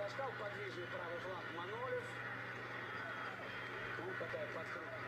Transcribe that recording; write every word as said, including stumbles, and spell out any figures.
поддержал подвижный правый фланг Манолев. Он катает под